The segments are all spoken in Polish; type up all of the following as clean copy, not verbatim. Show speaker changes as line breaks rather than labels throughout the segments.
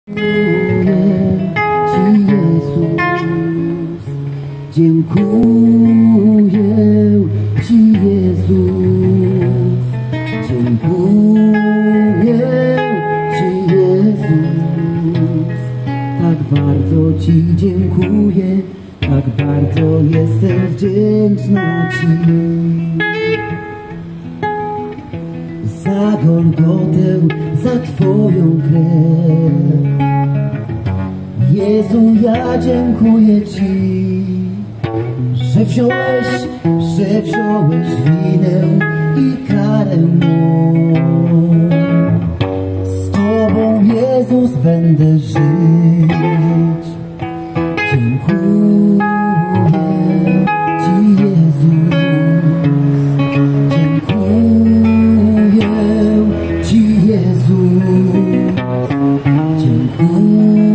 Dziękuję Ci, Jezus. Dziękuję Ci, Jezus. Tak bardzo Ci dziękuję, tak bardzo jestem wdzięczna Ci. Za Golgotę, za Twoją krew. Jezu, ja dziękuję Ci, że wziąłeś winę i karę mą. Z Tobą, Jezus, będę żyć. Dziękuję Ci, Jezus. Dziękuję Ci, Jezus. Dziękuję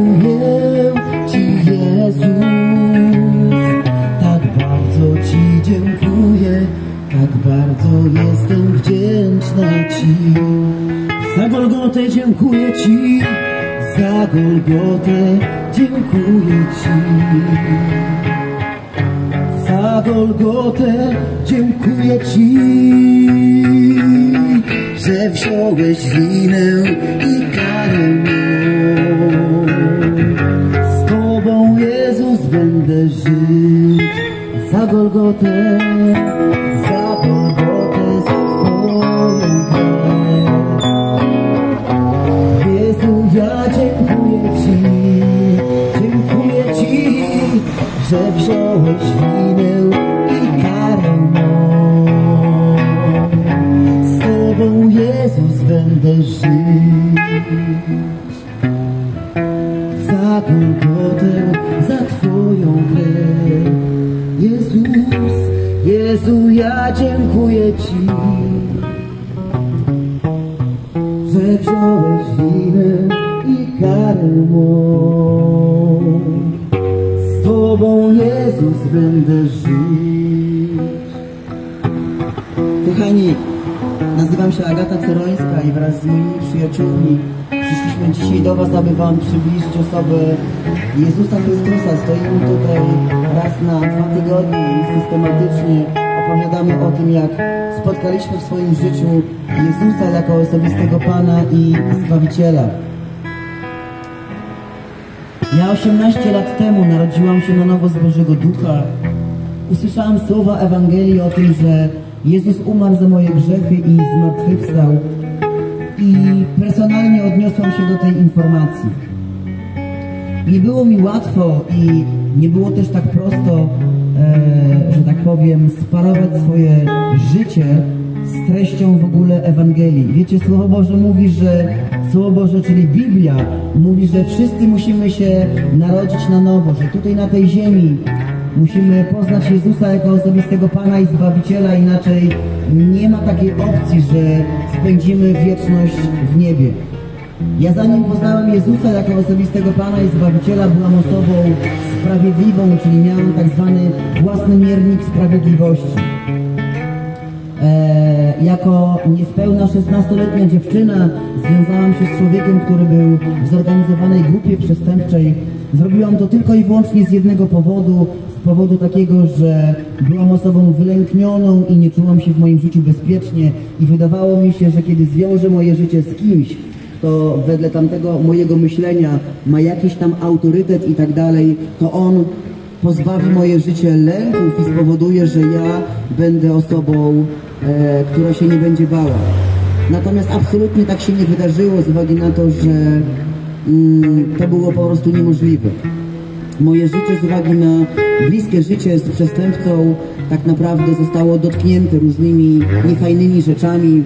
Ci, Jezus. Tak bardzo Ci dziękuję, tak bardzo jestem wdzięczna Ci. Za Golgotę dziękuję Ci, za Golgotę dziękuję Ci. Za Golgotę dziękuję Ci, że wziąłeś winę i karę mą. Z Tobą, Jezus, będę żyć. Za Golgotę, za Golgotę, za Twoją krew. Jezu, ja dziękuję Ci, że wziąłeś winę i karę mą. Z Tobą, Jezus, będę żyć. Za Golgotę, za Twoją krew. Jezu, ja dziękuję Ci, że wziąłeś winę i karę mą. Z Tobą, Jezus, będę żyć. Kochani, nazywam się Agata Cerońska i wraz z moimi przyjaciółmi przyszliśmy dzisiaj do Was, aby Wam przybliżyć osobę Jezusa Chrystusa. Stoimy tutaj raz na 2 tygodnie i systematycznie opowiadamy o tym, jak spotkaliśmy w swoim życiu Jezusa jako osobistego Pana i Zbawiciela. Ja 18 lat temu narodziłam się na nowo z Bożego Ducha. Usłyszałam słowa Ewangelii o tym, że Jezus umarł za moje grzechy i zmartwychwstał. I personalnie odniosłam się do tej informacji. Nie było mi łatwo i nie było też tak prosto, że tak powiem, sparować swoje życie z treścią w ogóle Ewangelii. Wiecie, Słowo Boże mówi, że Słowo Boże, czyli Biblia, mówi, że wszyscy musimy się narodzić na nowo, że tutaj na tej ziemi musimy poznać Jezusa jako osobistego Pana i Zbawiciela, inaczej nie ma takiej opcji, że spędzimy wieczność w niebie. Ja zanim poznałem Jezusa jako osobistego Pana i Zbawiciela, byłam osobą sprawiedliwą, czyli miałem tak zwany własny miernik sprawiedliwości. Jako niespełna 16-letnia dziewczyna związałam się z człowiekiem, który był w zorganizowanej grupie przestępczej. Zrobiłam to tylko i wyłącznie z jednego powodu, z powodu takiego, że byłam osobą wylęknioną i nie czułam się w moim życiu bezpiecznie i wydawało mi się, że kiedy zwiążę moje życie z kimś, to wedle tamtego mojego myślenia ma jakiś tam autorytet i tak dalej, to on pozbawi moje życie lęków i spowoduje, że ja będę osobą, która się nie będzie bała. Natomiast absolutnie tak się nie wydarzyło z uwagi na to, że to było po prostu niemożliwe. Moje życie z uwagi na bliskie życie z przestępcą tak naprawdę zostało dotknięte różnymi niefajnymi rzeczami.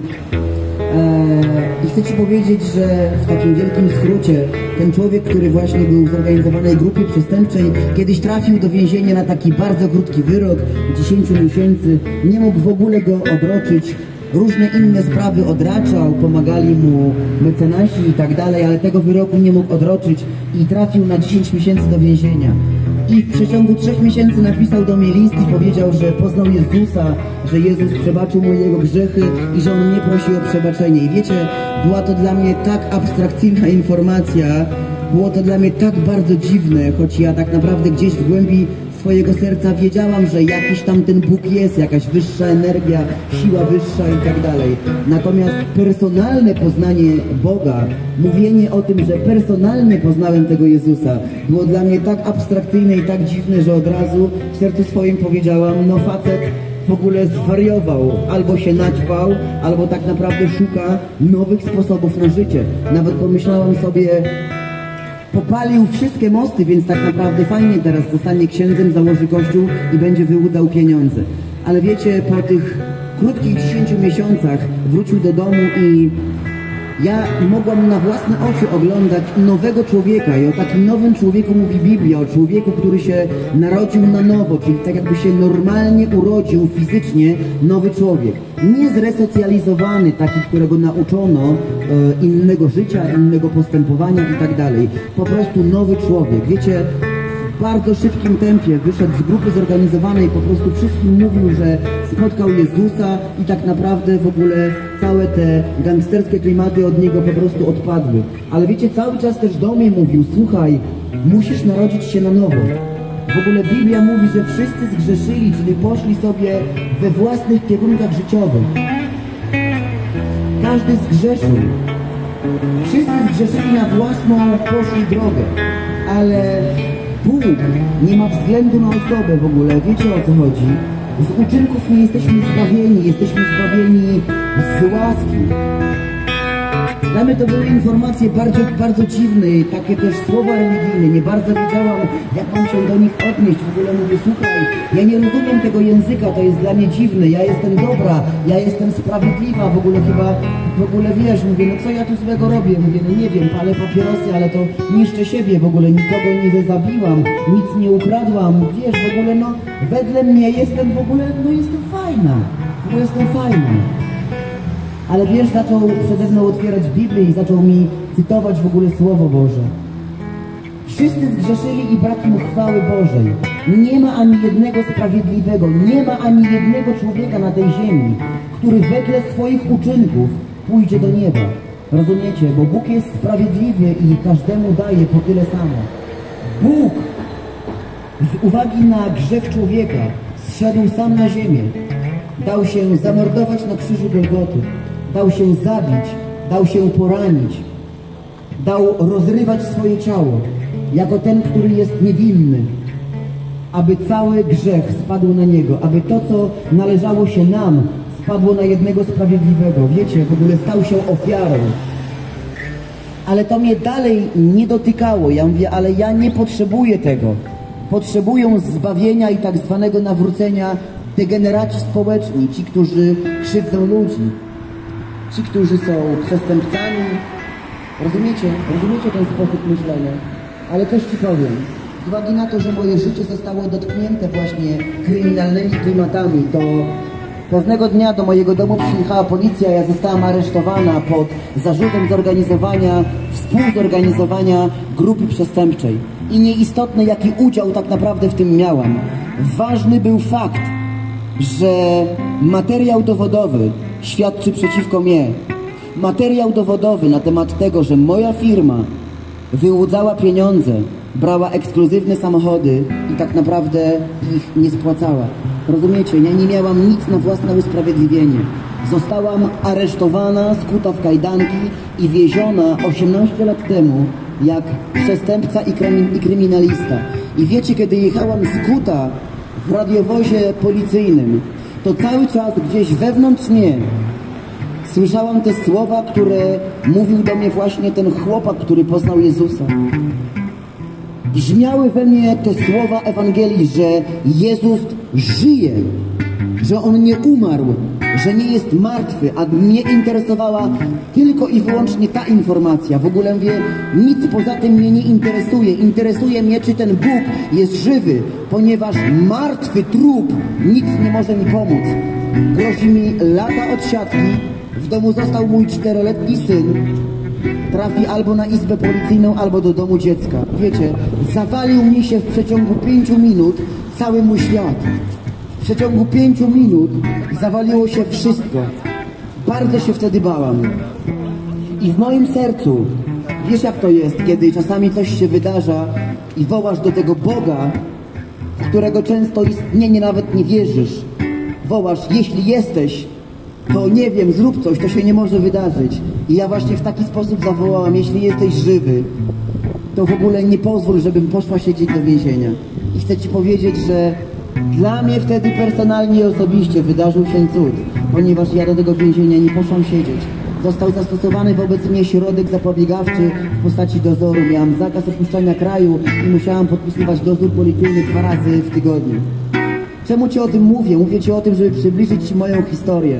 I chcę Ci powiedzieć, że w takim wielkim skrócie ten człowiek, który właśnie był w zorganizowanej grupie przestępczej, kiedyś trafił do więzienia na taki bardzo krótki wyrok 10 miesięcy, nie mógł w ogóle go odroczyć, różne inne sprawy odraczał, pomagali mu mecenasi i tak dalej, ale tego wyroku nie mógł odroczyć i trafił na 10 miesięcy do więzienia. I w przeciągu 3 miesięcy napisał do mnie list i powiedział, że poznał Jezusa, że Jezus przebaczył mu jego grzechy i że on mnie prosi o przebaczenie. I wiecie, Była to dla mnie tak abstrakcyjna informacja, było to dla mnie tak bardzo dziwne, choć ja tak naprawdę gdzieś w głębi swojego serca wiedziałam, że jakiś tam ten Bóg jest, jakaś wyższa energia, siła wyższa i tak dalej. Natomiast personalne poznanie Boga, mówienie o tym, że personalnie poznałem tego Jezusa, było dla mnie tak abstrakcyjne i tak dziwne, że od razu w sercu swoim powiedziałam, no facet w ogóle zwariował, albo się naćpał, albo tak naprawdę szuka nowych sposobów na życie. Nawet pomyślałam sobie, popalił wszystkie mosty, więc tak naprawdę fajnie teraz zostanie księdzem, założy kościół i będzie wyłudzał pieniądze. Ale wiecie, po tych krótkich 10 miesiącach wrócił do domu i ja mogłam na własne oczy oglądać nowego człowieka i o takim nowym człowieku mówi Biblia, o człowieku, który się narodził na nowo, czyli tak jakby się normalnie urodził fizycznie nowy człowiek. Nie zresocjalizowany, taki, którego nauczono innego życia, innego postępowania i tak dalej. Po prostu nowy człowiek. Wiecie, w bardzo szybkim tempie wyszedł z grupy zorganizowanej, po prostu wszystkim mówił, że spotkał Jezusa i tak naprawdę w ogóle całe te gangsterskie klimaty od niego po prostu odpadły. Ale wiecie, cały czas też do mnie mówił, słuchaj, musisz narodzić się na nowo. W ogóle Biblia mówi, że wszyscy zgrzeszyli, czyli poszli sobie we własnych kierunkach życiowych. Każdy zgrzeszył. Wszyscy zgrzeszyli na własną, poszli drogę. Ale Bóg nie ma względu na osobę w ogóle. Wiecie, o co chodzi? Z uczynków nie jesteśmy zbawieni. Jesteśmy zbawieni z łaski. Dla mnie to były informacje bardzo dziwne, takie też słowa religijne. Nie bardzo wiedziałam, jak mam się do nich odnieść. W ogóle mówię, słuchaj, ja nie rozumiem tego języka, to jest dla mnie dziwne. Ja jestem dobra, ja jestem sprawiedliwa. W ogóle wiesz, mówię, no co ja tu złego robię? Mówię, no nie wiem, palę papierosy, ale to niszczę siebie. W ogóle nikogo nie zabiłam, nic nie ukradłam. Wiesz, w ogóle no, wedle mnie jestem w ogóle, no jestem fajna. W ogóle jestem fajna. Ale wiesz, zaczął przede mną otwierać Biblię i zaczął mi cytować w ogóle Słowo Boże. Wszyscy zgrzeszyli i brak im chwały Bożej. Nie ma ani jednego sprawiedliwego, nie ma ani jednego człowieka na tej ziemi, który wedle swoich uczynków pójdzie do nieba. Rozumiecie? Bo Bóg jest sprawiedliwy i każdemu daje po tyle samo. Bóg z uwagi na grzech człowieka zszedł sam na ziemię. Dał się zamordować na krzyżu Golgoty. Dał się zabić, dał się poranić, dał rozrywać swoje ciało, jako ten, który jest niewinny, aby cały grzech spadł na Niego, aby to, co należało się nam, spadło na jednego sprawiedliwego. Wiecie, w ogóle stał się ofiarą. Ale to mnie dalej nie dotykało. Ja mówię, ale ja nie potrzebuję tego. Potrzebują zbawienia i tak zwanego nawrócenia degeneraci społeczni, ci, którzy krzywdzą ludzi. Ci, którzy są przestępcami. Rozumiecie ten sposób myślenia? Ale coś ci powiem. Z uwagi na to, że moje życie zostało dotknięte właśnie kryminalnymi klimatami, to pewnego dnia do mojego domu przyjechała policja, ja zostałam aresztowana pod zarzutem współzorganizowania grupy przestępczej. I nieistotne, jaki udział tak naprawdę w tym miałam. Ważny był fakt, że materiał dowodowy świadczy przeciwko mnie. Materiał dowodowy na temat tego, że moja firma wyłudzała pieniądze, brała ekskluzywne samochody i tak naprawdę ich nie spłacała. Rozumiecie? Ja nie miałam nic na własne usprawiedliwienie. Zostałam aresztowana, skuta w kajdanki i wieziona 18 lat temu jak przestępca i kryminalista. I wiecie, kiedy jechałam skuta w radiowozie policyjnym, to cały czas gdzieś wewnątrz mnie słyszałam te słowa, które mówił do mnie właśnie ten chłopak, który poznał Jezusa. Brzmiały we mnie te słowa Ewangelii, że Jezus żyje, że On nie umarł, że nie jest martwy, a mnie interesowała tylko i wyłącznie ta informacja. W ogóle mówię, nic poza tym mnie nie interesuje. Interesuje mnie, czy ten Bóg jest żywy, ponieważ martwy trup nic nie może mi pomóc. Grozi mi lata odsiadki, w domu został mój 4-letni syn, trafi albo na izbę policyjną, albo do domu dziecka. Wiecie, zawalił mi się w przeciągu 5 minut cały mój świat. W przeciągu 5 minut zawaliło się wszystko. Bardzo się wtedy bałam. I w moim sercu, wiesz jak to jest, kiedy czasami coś się wydarza i wołasz do tego Boga, w którego często istnienie nawet nie wierzysz. Wołasz, jeśli jesteś, to nie wiem, zrób coś, to się nie może wydarzyć. I ja właśnie w taki sposób zawołałam, jeśli jesteś żywy, to w ogóle nie pozwól, żebym poszła siedzieć do więzienia. I chcę Ci powiedzieć, że dla mnie wtedy personalnie i osobiście wydarzył się cud, ponieważ ja do tego więzienia nie poszłam siedzieć. Został zastosowany wobec mnie środek zapobiegawczy w postaci dozoru. Miałam zakaz opuszczania kraju i musiałam podpisywać dozór policyjny 2 razy w tygodniu. Czemu Ci o tym mówię? Mówię Ci o tym, żeby przybliżyć Ci moją historię.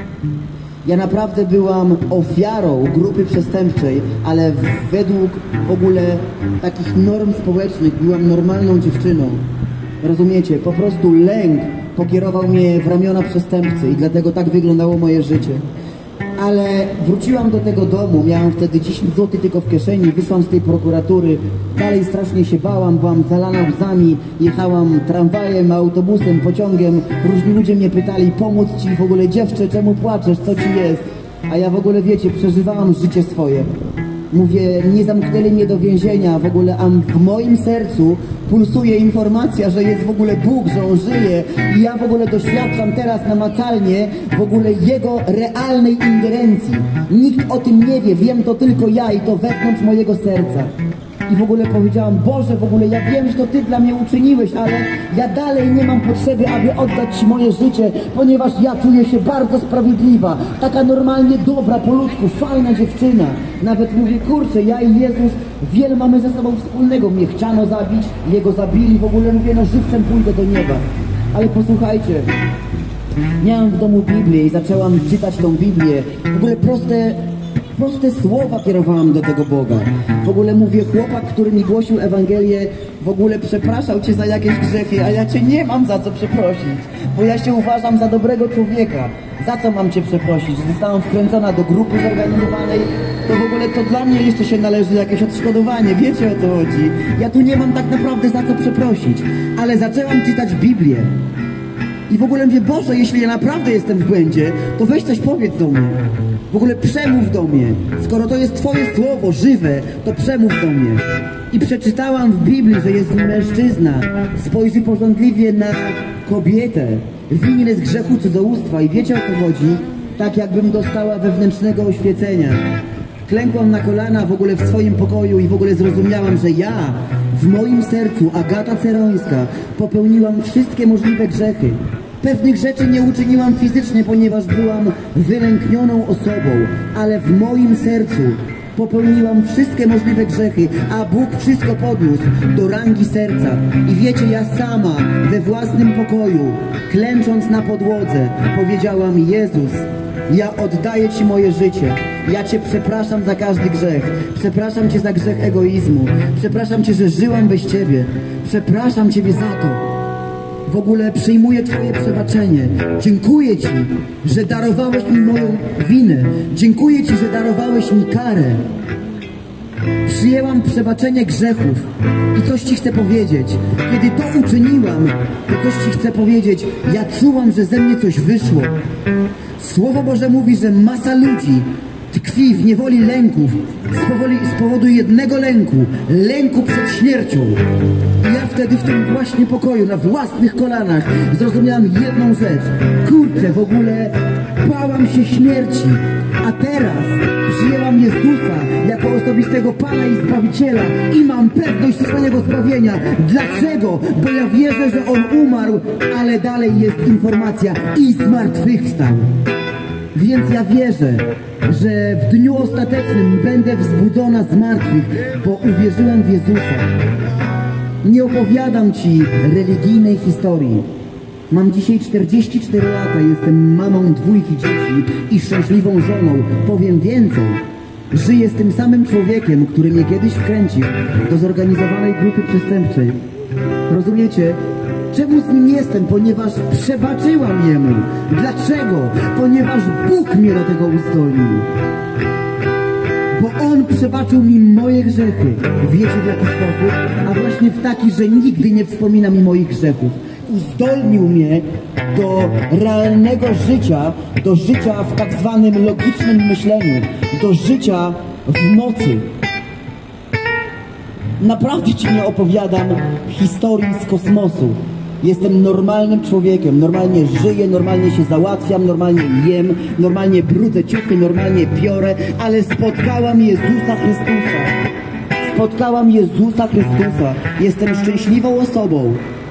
Ja naprawdę byłam ofiarą grupy przestępczej, ale według w ogóle takich norm społecznych byłam normalną dziewczyną. Rozumiecie? Po prostu lęk pokierował mnie w ramiona przestępcy i dlatego tak wyglądało moje życie. Ale wróciłam do tego domu, miałam wtedy 10 zł tylko w kieszeni, wyszłam z tej prokuratury, dalej strasznie się bałam, byłam zalana łzami, jechałam tramwajem, autobusem, pociągiem, różni ludzie mnie pytali, pomóc Ci, w ogóle dziewczę, czemu płaczesz, co Ci jest? A ja w ogóle, wiecie, przeżywałam życie swoje. Mówię, nie zamknęli mnie do więzienia, w ogóle a w moim sercu pulsuje informacja, że jest w ogóle Bóg, że On żyje i ja w ogóle doświadczam teraz namacalnie w ogóle Jego realnej ingerencji. Nikt o tym nie wie, wiem to tylko ja i to wewnątrz mojego serca. I w ogóle powiedziałam, Boże, w ogóle ja wiem, że to Ty dla mnie uczyniłeś, ale ja dalej nie mam potrzeby, aby oddać Ci moje życie, ponieważ ja czuję się bardzo sprawiedliwa, taka normalnie dobra, po ludzku, fajna dziewczyna. Nawet mówię, kurczę, ja i Jezus wiele mamy ze sobą wspólnego. Mnie chciano zabić, Jego zabili, w ogóle mówię, no żywcem pójdę do nieba. Ale posłuchajcie, miałam w domu Biblię i zaczęłam czytać tą Biblię. W ogóle proste słowa kierowałam do tego Boga. W ogóle mówię, chłopak, który mi głosił Ewangelię, w ogóle przepraszał Cię za jakieś grzechy, a ja Cię nie mam za co przeprosić, bo ja się uważam za dobrego człowieka. Za co mam Cię przeprosić? Zostałam wkręcona do grupy zorganizowanej, to w ogóle to dla mnie jeszcze się należy jakieś odszkodowanie, wiecie o co chodzi? Ja tu nie mam tak naprawdę za co przeprosić, ale zaczęłam czytać Biblię. I w ogóle mówię, Boże, jeśli ja naprawdę jestem w błędzie, to weź coś powiedz do mnie. W ogóle przemów do mnie. Skoro to jest Twoje słowo żywe, to przemów do mnie. I przeczytałam w Biblii, że jest mężczyzna, spojrzy pożądliwie na kobietę, winny z grzechu cudzołóstwa. I wiecie o co chodzi? Tak jakbym dostała wewnętrznego oświecenia. Klękłam na kolana w ogóle w swoim pokoju i w ogóle zrozumiałam, że ja w moim sercu, Agata Cerońska, popełniłam wszystkie możliwe grzechy. Pewnych rzeczy nie uczyniłam fizycznie, ponieważ byłam wylęknioną osobą, ale w moim sercu popełniłam wszystkie możliwe grzechy, a Bóg wszystko podniósł do rangi serca. I wiecie, ja sama we własnym pokoju, klęcząc na podłodze, powiedziałam, Jezus, ja oddaję Ci moje życie. Ja Cię przepraszam za każdy grzech. Przepraszam Cię za grzech egoizmu. Przepraszam Cię, że żyłam bez Ciebie. Przepraszam Ciebie za to. W ogóle przyjmuję Twoje przebaczenie. Dziękuję Ci, że darowałeś mi moją winę. Dziękuję Ci, że darowałeś mi karę. Przyjęłam przebaczenie grzechów. I coś Ci chcę powiedzieć. Kiedy to uczyniłam, to coś Ci chcę powiedzieć. Ja czułam, że ze mnie coś wyszło. Słowo Boże mówi, że masa ludzi tkwi w niewoli lęków z powodu jednego lęku, lęku przed śmiercią. I ja wtedy w tym właśnie pokoju, na własnych kolanach zrozumiałam jedną rzecz. Kurczę, w ogóle bałam się śmierci, a teraz przyjęłam Jezusa jako osobistego Pana i Zbawiciela i mam pewność swojego zbawienia. Dlaczego? Bo ja wierzę, że On umarł, ale dalej jest informacja i zmartwychwstał. Więc ja wierzę, że w dniu ostatecznym będę wzbudzona z martwych, bo uwierzyłam w Jezusa. Nie opowiadam Ci religijnej historii. Mam dzisiaj 44 lata, jestem mamą 2 dzieci i szczęśliwą żoną. Powiem więcej, żyję z tym samym człowiekiem, który mnie kiedyś wkręcił do zorganizowanej grupy przestępczej. Rozumiecie? Czemu z nim jestem? Ponieważ przebaczyłam Jemu. Dlaczego? Ponieważ Bóg mnie do tego uzdolnił. Bo On przebaczył mi moje grzechy. Wiecie w jaki sposób? A właśnie w taki, że nigdy nie wspomina mi moich grzechów. uzdolnił mnie do realnego życia, do życia w tak zwanym logicznym myśleniu, do życia w mocy. Naprawdę Ci nie opowiadam historii z kosmosu. Jestem normalnym człowiekiem, normalnie żyję, normalnie się załatwiam, normalnie jem, normalnie brudzę ciuchy, normalnie piorę, ale spotkałam Jezusa Chrystusa. Spotkałam Jezusa Chrystusa. Jestem szczęśliwą osobą.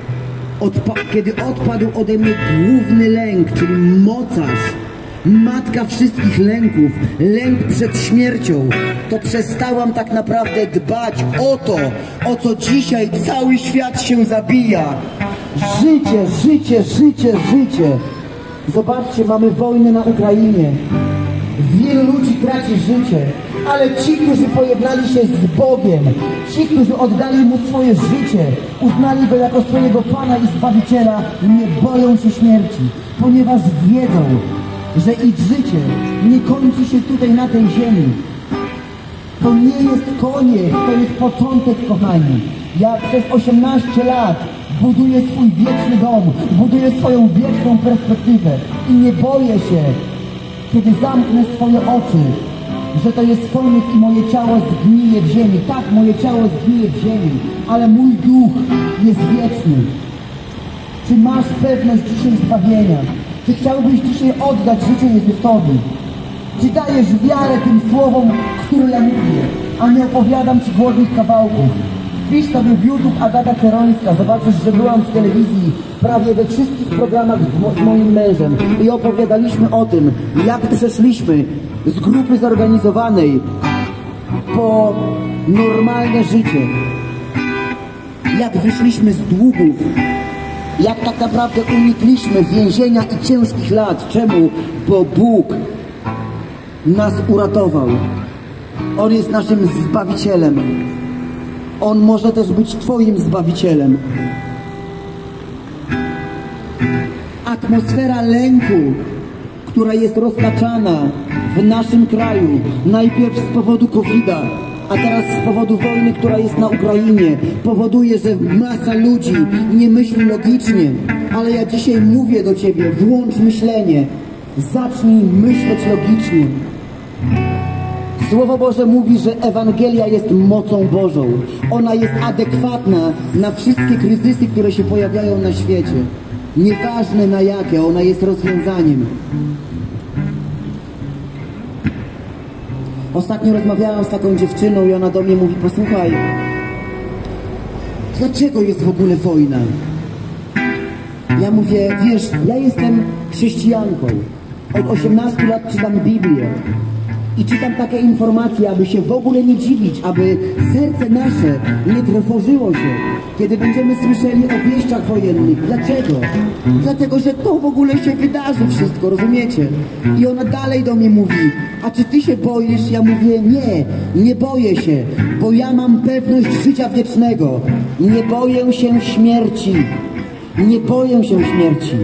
Kiedy odpadł ode mnie główny lęk, czyli mocarz, matka wszystkich lęków, lęk przed śmiercią, to przestałam tak naprawdę dbać o to, o co dzisiaj cały świat się zabija. Życie, życie, życie, życie. Zobaczcie, mamy wojnę na Ukrainie. Wielu ludzi traci życie, ale ci, którzy pojednali się z Bogiem, ci, którzy oddali Mu swoje życie, uznali Go jako swojego Pana i Zbawiciela, nie boją się śmierci, ponieważ wiedzą, że ich życie nie kończy się tutaj na tej ziemi. To nie jest koniec, to jest początek, kochani. Ja przez 18 lat buduję swój wieczny dom, buduję swoją wieczną perspektywę i nie boję się, kiedy zamknę swoje oczy, że to jest koniec i moje ciało zgnije w ziemi. Tak, moje ciało zgnije w ziemi, ale mój duch jest wieczny. Czy masz pewność dzisiaj zbawienia? Czy chciałbyś dzisiaj oddać życie Jezusowi? Czy dajesz wiarę tym słowom, które ja mówię, a nie opowiadam Ci głodnych kawałków? Wpisz sobie w YouTube Agata Cerońska, zobaczysz, że byłam w telewizji prawie we wszystkich programach z moim mężem i opowiadaliśmy o tym, jak przeszliśmy z grupy zorganizowanej po normalne życie, jak wyszliśmy z długów, jak tak naprawdę unikliśmy więzienia i ciężkich lat. Czemu? Bo Bóg nas uratował. On jest naszym Zbawicielem. On może też być Twoim Zbawicielem. Atmosfera lęku, która jest roztaczana w naszym kraju, najpierw z powodu COVID-a, a teraz z powodu wojny, która jest na Ukrainie, powoduje, że masa ludzi nie myśli logicznie. Ale ja dzisiaj mówię do Ciebie, włącz myślenie, zacznij myśleć logicznie. Słowo Boże mówi, że Ewangelia jest mocą Bożą. Ona jest adekwatna na wszystkie kryzysy, które się pojawiają na świecie. Nieważne na jakie, ona jest rozwiązaniem. Ostatnio rozmawiałam z taką dziewczyną i ona do mnie mówi, posłuchaj, dlaczego jest w ogóle wojna? Ja mówię, wiesz, ja jestem chrześcijanką. Od 18 lat czytam Biblię. I czytam takie informacje, aby się w ogóle nie dziwić, aby serce nasze nie trwożyło się, kiedy będziemy słyszeli o wieściach wojennych. Dlaczego? Dlatego, że to w ogóle się wydarzy wszystko, rozumiecie? I ona dalej do mnie mówi, a czy ty się boisz? Ja mówię, nie, nie boję się, bo ja mam pewność życia wiecznego. Nie boję się śmierci. Nie boję się śmierci.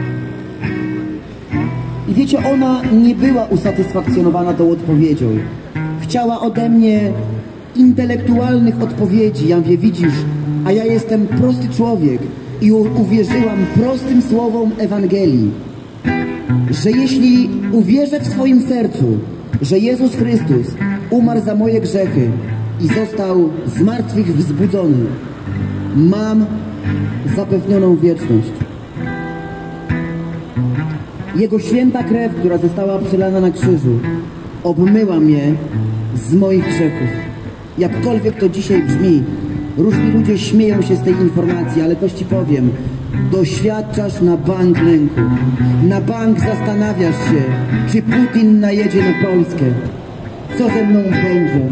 I wiecie, ona nie była usatysfakcjonowana tą odpowiedzią. Chciała ode mnie intelektualnych odpowiedzi. Ja mówię, widzisz, a ja jestem prosty człowiek i uwierzyłam prostym słowom Ewangelii, że jeśli uwierzę w swoim sercu, że Jezus Chrystus umarł za moje grzechy i został z martwych wzbudzony, mam zapewnioną wieczność. Jego święta krew, która została przelana na krzyżu, obmyła mnie z moich grzechów. Jakkolwiek to dzisiaj brzmi, różni ludzie śmieją się z tej informacji, ale coś Ci powiem. Doświadczasz na bank lęku. Na bank zastanawiasz się, czy Putin najedzie na Polskę. Co ze mną będzie?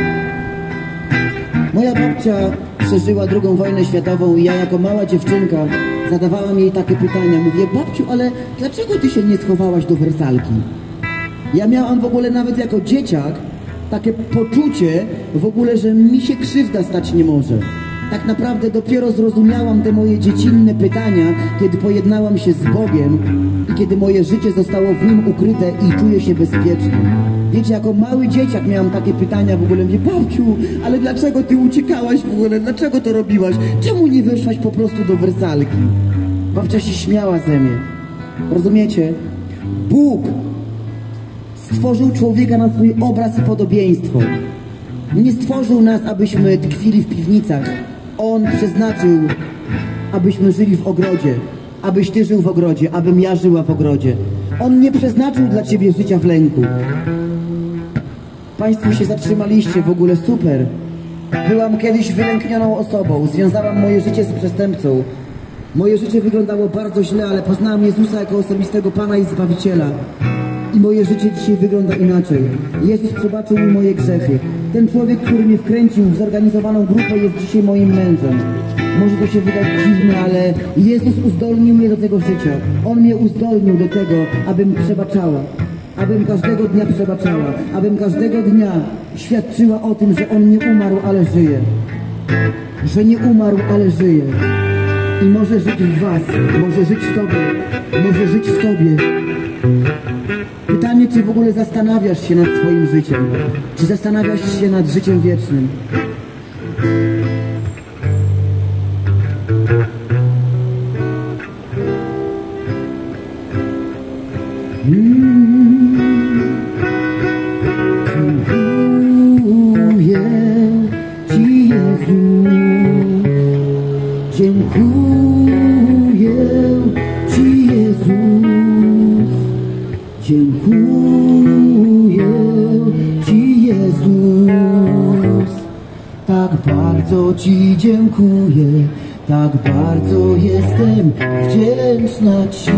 Moja babcia przeżyła II wojnę światową i ja jako mała dziewczynka zadawałam jej takie pytania. Mówię, babciu, ale dlaczego ty się nie schowałaś do wersalki? Ja miałam w ogóle nawet jako dzieciak takie poczucie w ogóle, że mi się krzywda stać nie może. Tak naprawdę dopiero zrozumiałam te moje dziecinne pytania, kiedy pojednałam się z Bogiem i kiedy moje życie zostało w Nim ukryte i czuję się bezpiecznie. Wiecie, jako mały dzieciak miałam takie pytania w ogóle. Mówię, babciu, ale dlaczego ty uciekałaś w ogóle? Dlaczego to robiłaś? Czemu nie weszłaś po prostu do wersalki? Babcia się śmiała ze mnie. Rozumiecie? Bóg stworzył człowieka na swój obraz i podobieństwo. Nie stworzył nas, abyśmy tkwili w piwnicach. On przeznaczył, abyśmy żyli w ogrodzie. Abyś ty żył w ogrodzie, abym ja żyła w ogrodzie. On nie przeznaczył dla ciebie życia w lęku. Państwo się zatrzymaliście, w ogóle super. Byłam kiedyś wylęknioną osobą. Związałam moje życie z przestępcą. Moje życie wyglądało bardzo źle, ale poznałam Jezusa jako osobistego Pana i Zbawiciela. I moje życie dzisiaj wygląda inaczej. Jezus przebaczył mi moje grzechy. Ten człowiek, który mnie wkręcił w zorganizowaną grupę, jest dzisiaj moim mężem. Może to się wydać dziwne, ale Jezus uzdolnił mnie do tego życia. On mnie uzdolnił do tego, abym przebaczała. Abym każdego dnia przebaczała. Abym każdego dnia świadczyła o tym, że On nie umarł, ale żyje. Że nie umarł, ale żyje. I może żyć w was, może żyć w tobie, może żyć w tobie. Pytanie, czy w ogóle zastanawiasz się nad swoim życiem? Czy zastanawiasz się nad życiem wiecznym? Dziękuję Ci, Jezus. Dziękuję Ci, Jezus. Dziękuję Ci, Jezus. Tak bardzo Ci dziękuję, tak bardzo jestem wdzięczna Ci.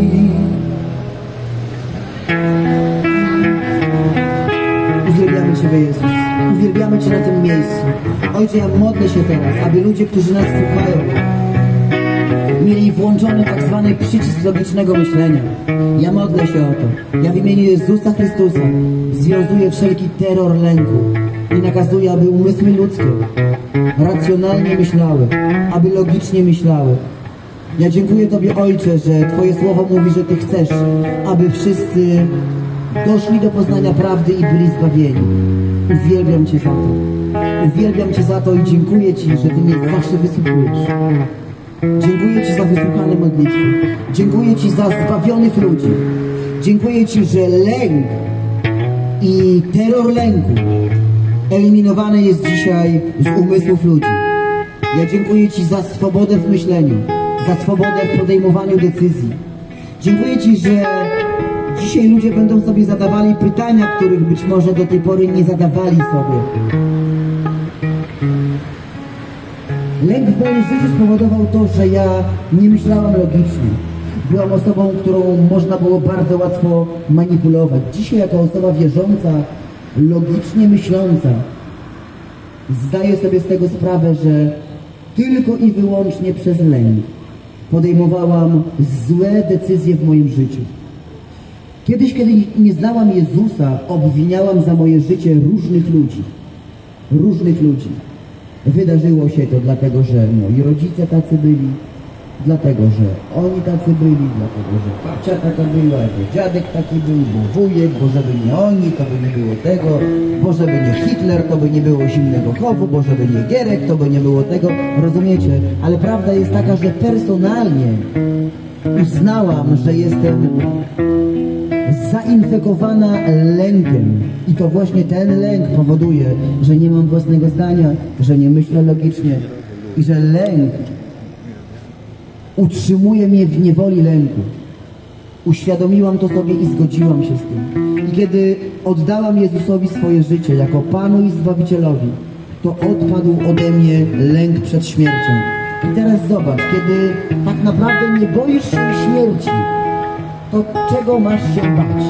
Uwielbiamy Ciebie, Jezus. Uwielbiamy Cię na tym miejscu. Ojcze, ja modlę się teraz, aby ludzie, którzy nas słuchają, mieli włączony tak zwany przycisk logicznego myślenia. Ja modlę się o to. Ja w imieniu Jezusa Chrystusa związuję wszelki terror lęku i nakazuję, aby umysły ludzkie racjonalnie myślały, aby logicznie myślały. Ja dziękuję Tobie, Ojcze, że Twoje słowo mówi, że Ty chcesz, aby wszyscy doszli do poznania prawdy i byli zbawieni. Uwielbiam Cię za to. Uwielbiam Cię za to i dziękuję Ci, że Ty mnie zawsze wysłuchujesz. Dziękuję Ci za wysłuchane modlitwy. Dziękuję Ci za zbawionych ludzi. Dziękuję Ci, że lęk i terror lęku eliminowany jest dzisiaj z umysłów ludzi. Ja dziękuję Ci za swobodę w myśleniu, za swobodę w podejmowaniu decyzji. Dziękuję Ci, że dzisiaj ludzie będą sobie zadawali pytania, których być może do tej pory nie zadawali sobie. Lęk w moim życiu spowodował to, że ja nie myślałam logicznie. Byłam osobą, którą można było bardzo łatwo manipulować. Dzisiaj jako osoba wierząca, logicznie myśląca, zdaję sobie z tego sprawę, że tylko i wyłącznie przez lęk podejmowałam złe decyzje w moim życiu. Kiedyś, kiedy nie znałam Jezusa, obwiniałam za moje życie różnych ludzi. Różnych ludzi. Wydarzyło się to dlatego, że moi rodzice tacy byli, dlatego, że oni tacy byli, dlatego, że babcia taka była, że dziadek taki był, bo wujek, bo żeby nie oni, to by nie było tego, bo żeby nie Hitler, to by nie było zimnego chowu, bo żeby nie Gierek, to by nie było tego. Rozumiecie? Ale prawda jest taka, że personalnie uznałam, że jestem zainfekowana lękiem. I to właśnie ten lęk powoduje, że nie mam własnego zdania, że nie myślę logicznie i że lęk utrzymuje mnie w niewoli lęku. Uświadomiłam to sobie i zgodziłam się z tym. I kiedy oddałam Jezusowi swoje życie jako Panu i Zbawicielowi, to odpadł ode mnie lęk przed śmiercią. I teraz zobacz, kiedy tak naprawdę nie boisz się śmierci, to czego masz się bać?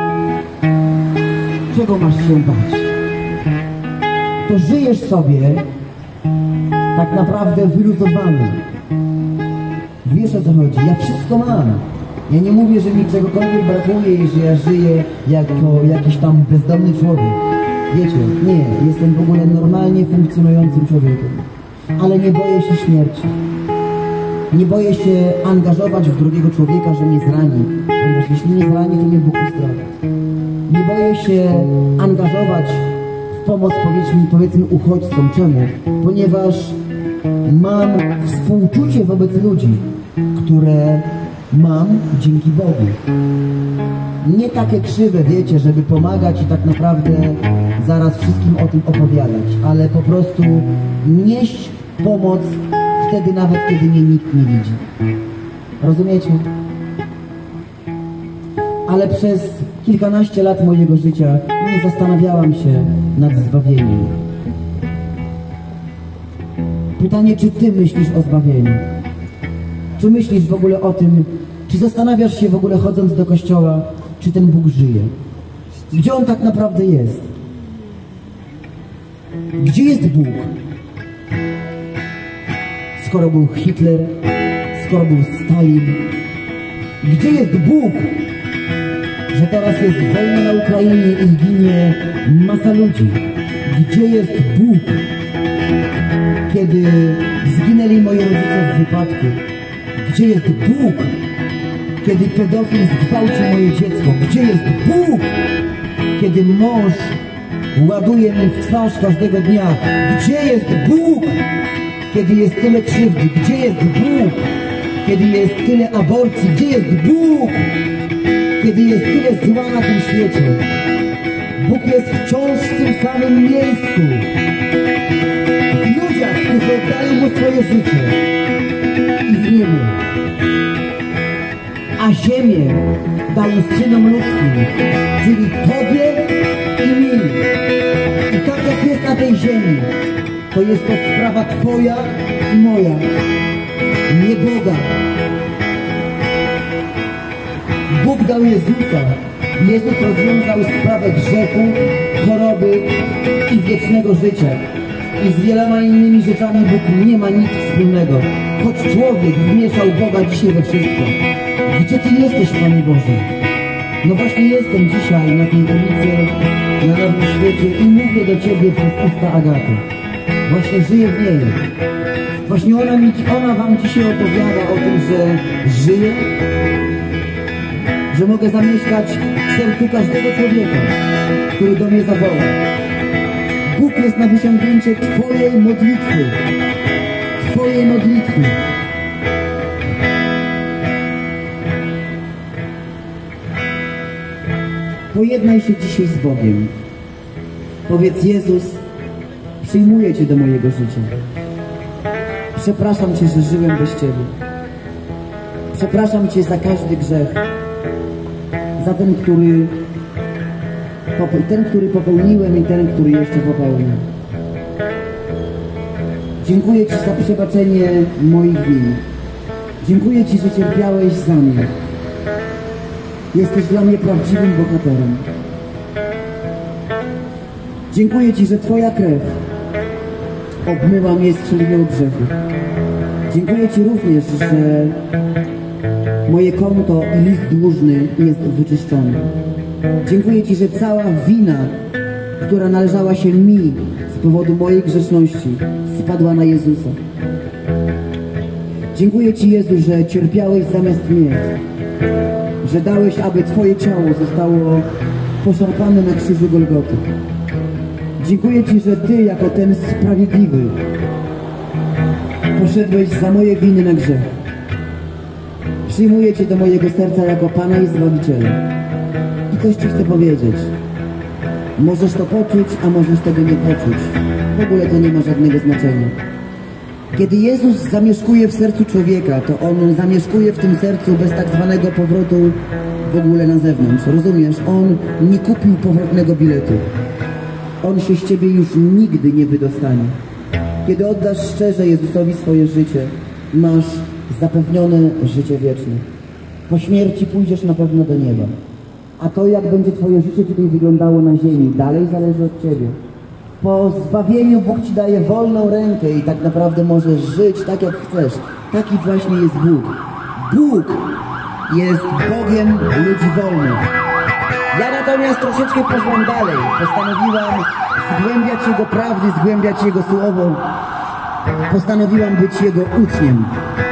Czego masz się bać? To żyjesz sobie tak naprawdę wyluzowany. Wiesz, o co chodzi? Ja wszystko mam. Ja nie mówię, że mi czegokolwiek brakuje i że ja żyję jako jakiś tam bezdomny człowiek. Wiecie, nie. Jestem w ogóle normalnie funkcjonującym człowiekiem. Ale nie boję się śmierci. Nie boję się angażować w drugiego człowieka, że mnie zrani. Ponieważ jeśli mnie zrani, to mnie Bóg uzdrowi. Nie boję się angażować w pomoc, powiedzmy uchodźcom. Czemu? Ponieważ mam współczucie wobec ludzi, które mam dzięki Bogu. Nie takie krzywe, wiecie, żeby pomagać i tak naprawdę zaraz wszystkim o tym opowiadać, ale po prostu nieść pomoc wtedy nawet, kiedy mnie nikt nie widzi. Rozumiecie? Ale przez kilkanaście lat mojego życia nie zastanawiałam się nad zbawieniem. Pytanie, czy ty myślisz o zbawieniu? Czy myślisz w ogóle o tym, czy zastanawiasz się w ogóle chodząc do kościoła, czy ten Bóg żyje? Gdzie On tak naprawdę jest? Gdzie jest Bóg? Skoro był Hitler, skoro był Stalin, gdzie jest Bóg? Że teraz jest wojna na Ukrainie i ginie masa ludzi. Gdzie jest Bóg? Kiedy zginęli moi rodzice w wypadku. Gdzie jest Bóg? Kiedy pedofil zgwałcił moje dziecko. Gdzie jest Bóg? Kiedy mąż ładuje mi w twarz każdego dnia. Gdzie jest Bóg? Kiedy jest tyle krzywdy. Gdzie jest Bóg? Kiedy jest tyle aborcji. Gdzie jest Bóg? Kiedy jest tyle zła na tym świecie. Bóg jest wciąż w tym samym miejscu. W ludziach, którzy oddają Mu swoje życie. I w niebie. A ziemię dał synom ludzkim, czyli Tobie i mi. I tak jak jest na tej ziemi, to jest to sprawa Twoja i moja. Nie Boga. Bóg dał Jezusa. Jezus rozwiązał sprawę grzechu, choroby i wiecznego życia. I z wieloma innymi rzeczami Bóg nie ma nic wspólnego. Choć człowiek wmieszał Boga dzisiaj we wszystko. Gdzie Ty jesteś, Panie Boże? No właśnie jestem dzisiaj na tej ulicy, na nowym świecie i mówię do Ciebie przez usta Agaty. Właśnie żyję w niej. Właśnie ona Wam dzisiaj opowiada o tym, że żyje, że mogę zamieszkać w sercu każdego człowieka, który do mnie zawoła. Bóg jest na wyciągnięcie Twojej modlitwy. Twojej modlitwy. Pojednaj się dzisiaj z Bogiem. Powiedz: Jezus, przyjmuję Cię do mojego życia. Przepraszam Cię, że żyłem bez Ciebie. Przepraszam Cię za każdy grzech. Za ten, który popełniłem i ten, który jeszcze popełnię. Dziękuję Ci za przebaczenie moich win. Dziękuję Ci, że cierpiałeś za mnie. Jesteś dla mnie prawdziwym bohaterem. Dziękuję Ci, że Twoja krew obmyła mnie z wszelkiego grzechu. Dziękuję Ci również, że moje konto i list dłużny jest wyczyszczony. Dziękuję Ci, że cała wina, która należała się mi z powodu mojej grzeszności, spadła na Jezusa. Dziękuję Ci, Jezu, że cierpiałeś zamiast mnie, że dałeś, aby Twoje ciało zostało poszarpane na krzyżu Golgoty. Dziękuję Ci, że Ty, jako ten sprawiedliwy, poszedłeś za moje winy na grzech. Przyjmuję Cię do mojego serca jako Pana i Zbawiciela. I coś Ci chcę powiedzieć. Możesz to poczuć, a możesz tego nie poczuć. W ogóle to nie ma żadnego znaczenia. Kiedy Jezus zamieszkuje w sercu człowieka, to On zamieszkuje w tym sercu bez tak zwanego powrotu w ogóle na zewnątrz. Rozumiesz? On nie kupił powrotnego biletu. On się z Ciebie już nigdy nie wydostanie. Kiedy oddasz szczerze Jezusowi swoje życie, masz zapewnione życie wieczne. Po śmierci pójdziesz na pewno do nieba. A to, jak będzie Twoje życie tutaj wyglądało na ziemi, dalej zależy od Ciebie. Po zbawieniu Bóg Ci daje wolną rękę i tak naprawdę możesz żyć tak, jak chcesz. Taki właśnie jest Bóg. Bóg jest Bogiem ludzi wolnych. Ja natomiast troszeczkę poszłam dalej. Postanowiłam zgłębiać Jego prawdy, zgłębiać Jego słowo. Postanowiłam być Jego uczniem.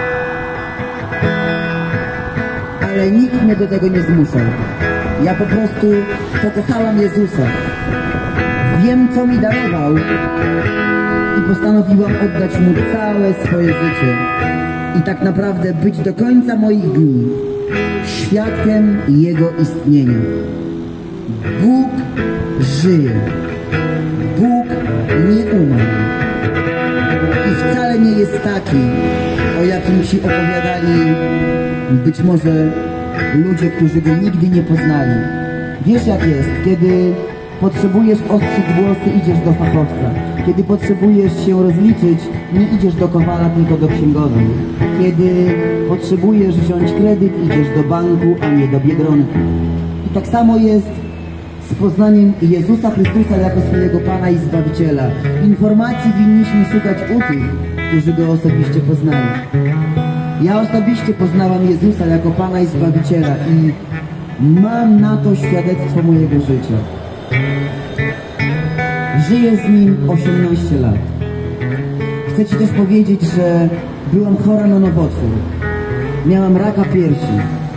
Ale nikt mnie do tego nie zmuszał. Ja po prostu pokochałam Jezusa. Wiem, co mi darował i postanowiłam oddać Mu całe swoje życie i tak naprawdę być do końca moich dni świadkiem Jego istnienia. Bóg żyje. Bóg nie umarł. I wcale nie jest taki, o jakim Ci opowiadali być może ludzie, którzy Go nigdy nie poznali. Wiesz jak jest, kiedy potrzebujesz ostrzyć włosy, idziesz do fachowca. Kiedy potrzebujesz się rozliczyć, nie idziesz do kowala, tylko do księgowej. Kiedy potrzebujesz wziąć kredyt, idziesz do banku, a nie do Biedronki. I tak samo jest z poznaniem Jezusa Chrystusa jako swojego Pana i Zbawiciela. Informacji winniśmy szukać u tych, którzy Go osobiście poznają. Ja osobiście poznałam Jezusa jako Pana i Zbawiciela i mam na to świadectwo mojego życia. Żyję z Nim 18 lat. Chcę Ci też powiedzieć, że byłam chora na nowotwór. Miałam raka piersi.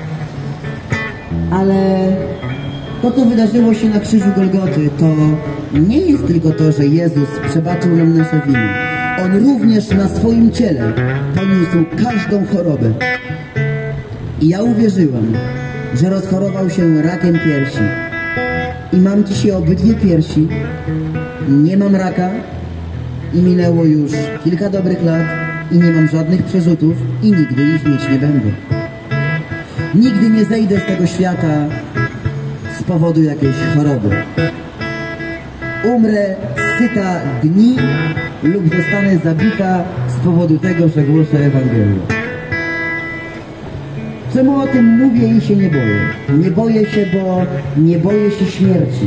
Ale to, co wydarzyło się na krzyżu Golgoty, to nie jest tylko to, że Jezus przebaczył nam nasze winy. On również na swoim ciele poniósł każdą chorobę. I ja uwierzyłam, że rozchorował się rakiem piersi. I mam dzisiaj obydwie piersi. Nie mam raka i minęło już kilka dobrych lat i nie mam żadnych przerzutów i nigdy ich mieć nie będę. Nigdy nie zejdę z tego świata z powodu jakiejś choroby. Umrę syta dni lub zostanę zabita z powodu tego, że głoszę Ewangelię. Czemu o tym mówię i się nie boję? Nie boję się, bo nie boję się śmierci.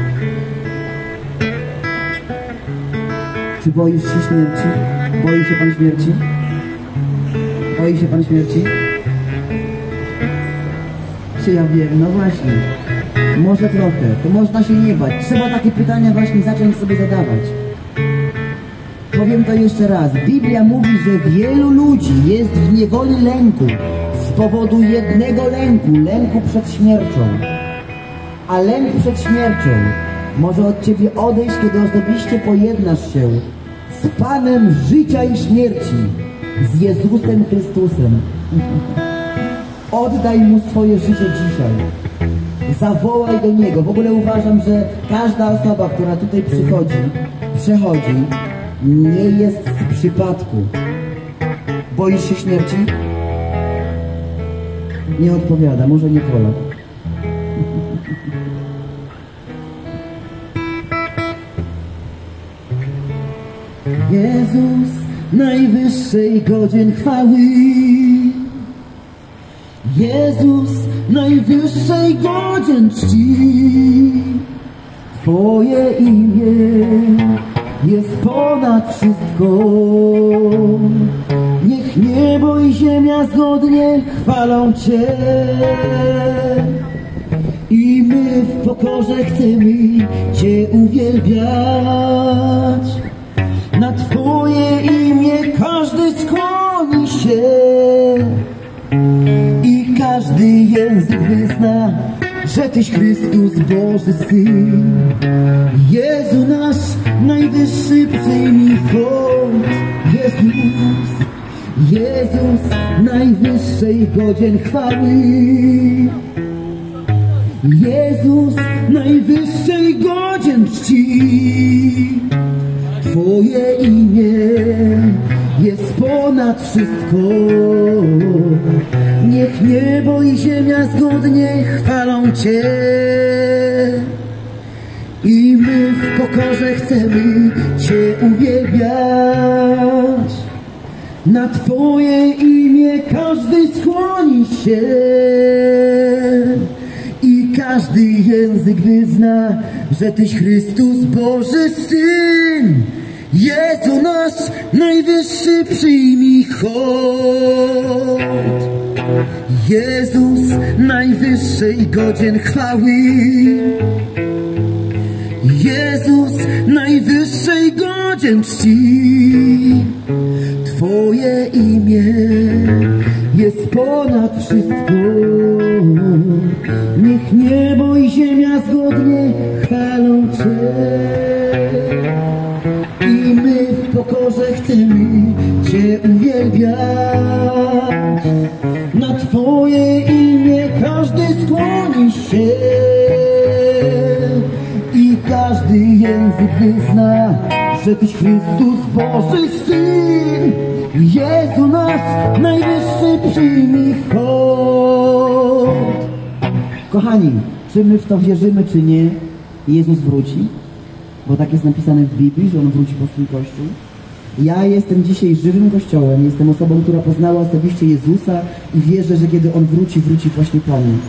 Czy boisz się śmierci? Boi się Pan śmierci? Boi się Pan śmierci? Czy ja wiem? No właśnie. Może trochę. To można się nie bać. Trzeba takie pytania właśnie zacząć sobie zadawać. Powiem to jeszcze raz. Biblia mówi, że wielu ludzi jest w niewoli lęku z powodu jednego lęku. Lęku przed śmiercią. A lęk przed śmiercią może od Ciebie odejść, kiedy osobiście pojednasz się z Panem życia i śmierci, z Jezusem Chrystusem. Oddaj Mu swoje życie dzisiaj. Zawołaj do Niego. W ogóle uważam, że każda osoba, która tutaj przechodzi, nie jest z przypadku. Boisz się śmierci? Nie odpowiada, może nie Polak. Jezus najwyższej godzien chwały. Jezus najwyższej godzien czci. Twoje imię jest ponad wszystko. Niech niebo i ziemia zgodnie chwalą Cię. I my w pokorze chcemy Cię uwielbiać. Na Twoje imię każdy skłoni się i każdy język wyzna, że Tyś Chrystus Boży Syn. Jezu nasz najwyższy, przyjmij hołd. Jezus najwyższej godzien chwały. Jezus najwyższej godzien czci. Twoje imię jest ponad wszystko. Niech niebo i ziemia zgodnie chwalą Cię. I my w pokorze chcemy Cię uwielbiać. Na Twoje imię każdy skłoni się i każdy język wyzna, że Tyś Chrystus Boży Syn. Jezu nasz najwyższy, przyjmij hołd. Jezus najwyższej godzien chwały. Jezus najwyższej godzien czci. Twoje imię jest ponad wszystko. Niech niebo i ziemia zgodnie chwalą Cię. I my w Cię uwielbiać. Na Twoje imię każdy skłoni się i każdy język wyzna, że Tyś Chrystus Boży Syn. Jezu nas najwyższy, przyjmij hołd. Kochani, czy my w to wierzymy, czy nie, Jezus wróci? Bo tak jest napisane w Biblii, że On wróci po swój Kościół. Ja jestem dzisiaj żywym Kościołem, jestem osobą, która poznała osobiście Jezusa i wierzę, że kiedy On wróci, wróci właśnie po mnie.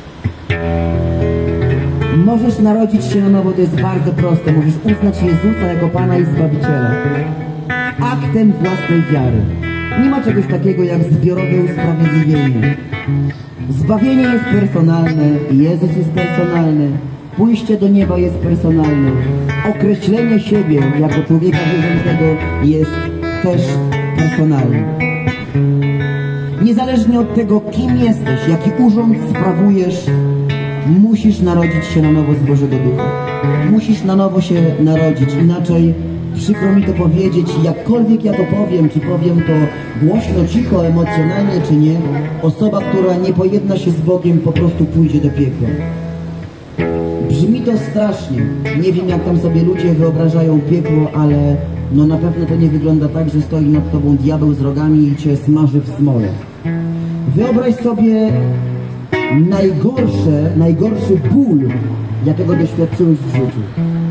Możesz narodzić się na nowo, to jest bardzo proste. Możesz uznać Jezusa jako Pana i Zbawiciela. Aktem własnej wiary. Nie ma czegoś takiego jak zbiorowe usprawiedliwienie. Zbawienie jest personalne, Jezus jest personalny, pójście do nieba jest personalne, określenie siebie jako człowieka wierzącego jest też personalne. Niezależnie od tego, kim jesteś, jaki urząd sprawujesz, musisz narodzić się na nowo z Bożego Ducha. Musisz na nowo się narodzić, inaczej przykro mi to powiedzieć, jakkolwiek ja to powiem, czy powiem to głośno, cicho, emocjonalnie, czy nie, osoba, która nie pojedna się z Bogiem, po prostu pójdzie do piekła. Brzmi to strasznie. Nie wiem, jak tam sobie ludzie wyobrażają piekło, ale no na pewno to nie wygląda tak, że stoi nad tobą diabeł z rogami i cię smaży w smole. Wyobraź sobie najgorszy ból, jakiego doświadczyłeś w życiu.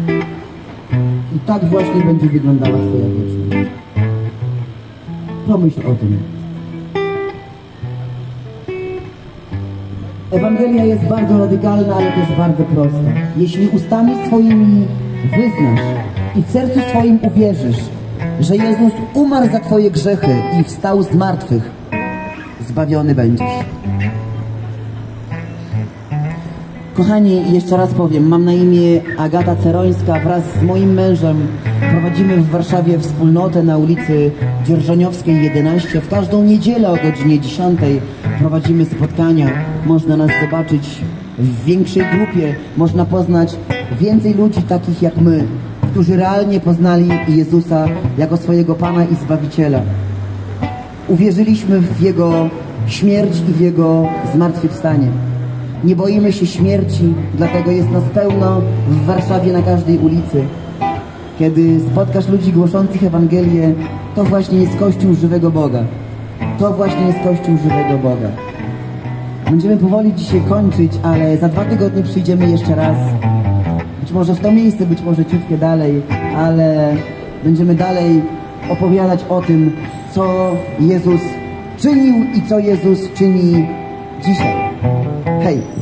I tak właśnie będzie wyglądała twoja wieczność. Pomyśl o tym. Ewangelia jest bardzo radykalna, ale też bardzo prosta. Jeśli ustami swoimi wyznasz i w sercu swoim uwierzysz, że Jezus umarł za twoje grzechy i wstał z martwych, zbawiony będziesz. Kochani, jeszcze raz powiem, mam na imię Agata Cerońska. Wraz z moim mężem prowadzimy w Warszawie wspólnotę na ulicy Dzierżoniowskiej 11. W każdą niedzielę o godzinie 10 prowadzimy spotkania. Można nas zobaczyć w większej grupie. Można poznać więcej ludzi takich jak my, którzy realnie poznali Jezusa jako swojego Pana i Zbawiciela. Uwierzyliśmy w Jego śmierć i w Jego zmartwychwstanie. Nie boimy się śmierci, dlatego jest nas pełno w Warszawie na każdej ulicy. Kiedy spotkasz ludzi głoszących Ewangelię, to właśnie jest Kościół żywego Boga. To właśnie jest Kościół żywego Boga. Będziemy powoli dzisiaj kończyć, ale za 2 tygodnie przyjdziemy jeszcze raz. Być może w to miejsce, być może ciutkę dalej, ale będziemy dalej opowiadać o tym, co Jezus czynił i co Jezus czyni dzisiaj. Hej!